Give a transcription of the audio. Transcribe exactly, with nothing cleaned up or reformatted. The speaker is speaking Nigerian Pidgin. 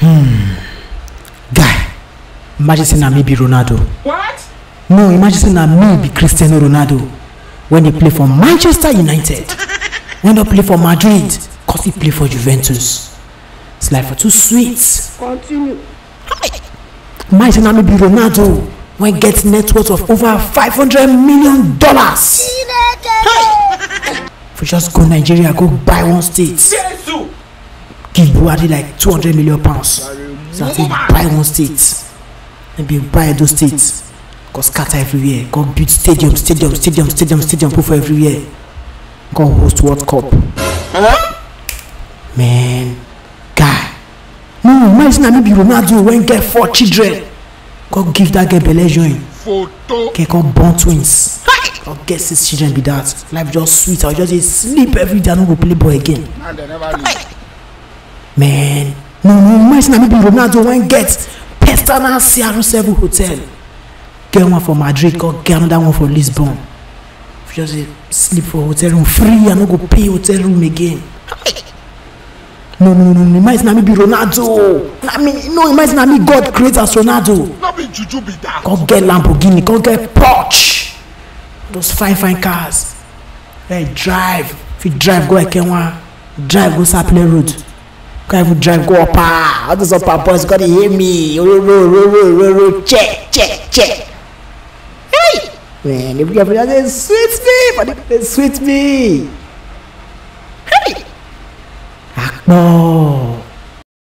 Hmm. Guy, imagine saying na me be Ronaldo. What? No, imagine saying na me be Cristiano Ronaldo when he play for Manchester United. When he play for Madrid, cause he play for Juventus. It's like for two sweets. Continue. Imagine saying na me be Ronaldo when he get net worth of over five hundred million dollars. If we just go Nigeria, go buy one state. Give Buhari like two hundred million pounds. So I think buy one state. Maybe buy those states. Go scatter everywhere. Go build stadium, stadium, stadium, stadium, stadium, put for everywhere. Go host World Cup. Huh? Man, guy. No, imagine I be Ronaldo when get four children. Go give that girl belle join. Photo. Okay, go born twins. Go get six children be that. Life just sweet. I'll just sleep every day. I don't go play ball again. And they never leave. Man, no, no, imagine I be Ronaldo when get personal C R seven hotel. Get one for Madrid, go get another one for Lisbon. Just uh, sleep for hotel room free. I don't go pay hotel room again. No, no, no, no, imagine I be Ronaldo. I mean, no, imagine I me God create as Ronaldo. Not be juju be that. Go get Lamborghini, go get Porsche. Those fine, fine cars. Hey, drive. If you drive, go Ekenwa. Drive, go Saple Road. Can't even drive, go up. Ah, all those upper boys gotta hear me. Ro, ro, ro, ro, ro, ro, check, check, check. Hey! Man, if you have they sweet me, but they sweet me. Hey! Akbo.